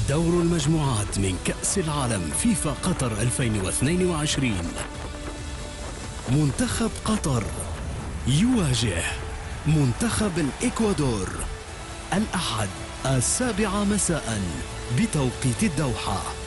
دور المجموعات من كأس العالم فيفا قطر 2022. منتخب قطر يواجه منتخب الإكوادور الأحد 7 مساء بتوقيت الدوحة.